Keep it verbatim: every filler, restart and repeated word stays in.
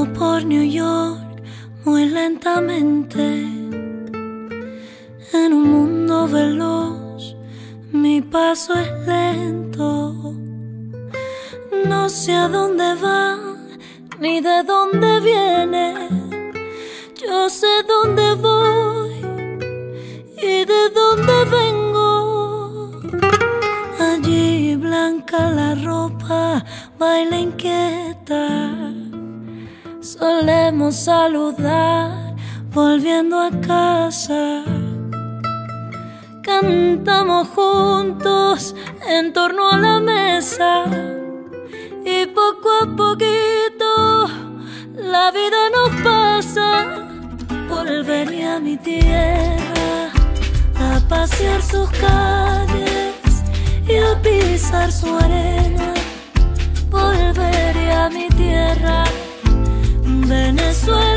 por New York muy lentamente. En un mundo veloz mi paso es lento. No sé a dónde va ni de dónde viene. Yo sé dónde voy y de dónde vengo. Allí blanca la ropa, baila inquieta. Solemos saludar volviendo a casa. Cantamos juntos en torno a la mesa. Y poco a poquito la vida nos pasa. Volvería a mi tierra a pasear sus calles y a pisar su arena. Volvería a mi tierra, Venezuela.